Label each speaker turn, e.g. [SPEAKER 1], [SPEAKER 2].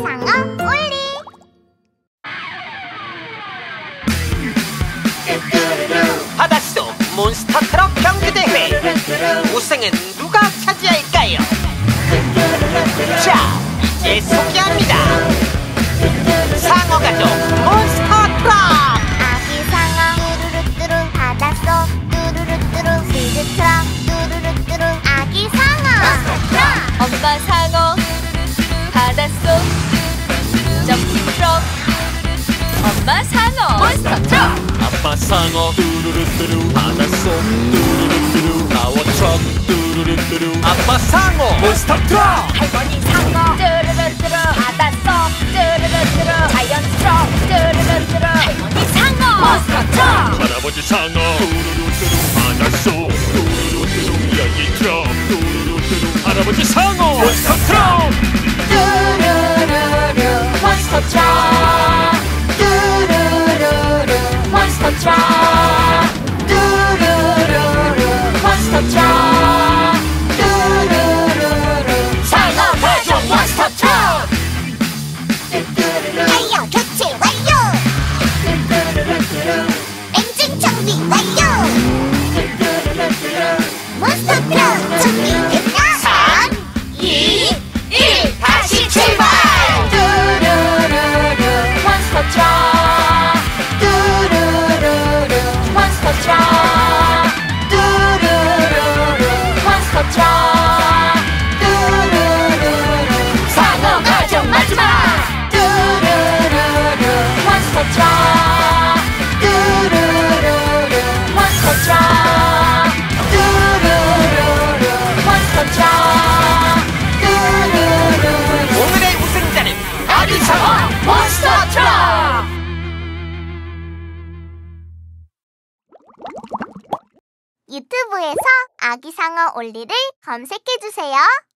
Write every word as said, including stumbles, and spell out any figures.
[SPEAKER 1] 아기상어 올리.
[SPEAKER 2] 바닷속 몬스터 트럭 경주대회 우승은 누가 차지할까요? 자, 이제 소개합니다. 상어가족 몬스터 트럭.
[SPEAKER 1] 아기상어 뚜루루뚜루 바닷속 뚜루루뚜루 스리트럭 뚜루루뚜루 아기상어
[SPEAKER 3] 엄마 상어 바닷속 점프트럭 엄마 상어 몬스터 트럭.
[SPEAKER 4] 아빠 상어 뚜루루뚜루 바닷속 뚜루루뚜루 파워트럭 뚜루루뚜루
[SPEAKER 2] 아빠 상어 몬스터 트럭.
[SPEAKER 3] 할머니 상어 뚜루루뚜루 바닷속 뚜루루뚜루 자이언트 트럭 뚜루루뚜루 할머니 상어 몬스터 트럭.
[SPEAKER 4] 할아버지 상어 뚜루루뚜루 바닷속 뚜루루뚜루 여기 트럭 뚜루루뚜루 할아버지 상어 몬스터 트럭.
[SPEAKER 3] 뚜루루루 몬스터 트럭 뚜루루루 몬스터 트럭 뚜루루루 몬스터 트럭 뚜루루루 상어 가족 몬스터 트럭.
[SPEAKER 1] 타이어 교체 완료. 엔진 정비 완료. 몬스터 트럭 준비됐나? 삼, 이, 일 다시 출발.
[SPEAKER 3] 뚜루루루 몬스터 트럭 뚜루루루 몬스터 트럭 뚜루루루 몬스터 트럭 뚜루루루 상어 가족 마지막 뚜루루루 몬스터 트럭 뚜루루루 몬스터 트럭 뚜루루루 몬스터 트럭 뚜루루루
[SPEAKER 2] 오늘의 우승자는
[SPEAKER 3] 아기상어 몬스터 트럭.
[SPEAKER 1] 유튜브에서 아기상어 올리를 검색해주세요.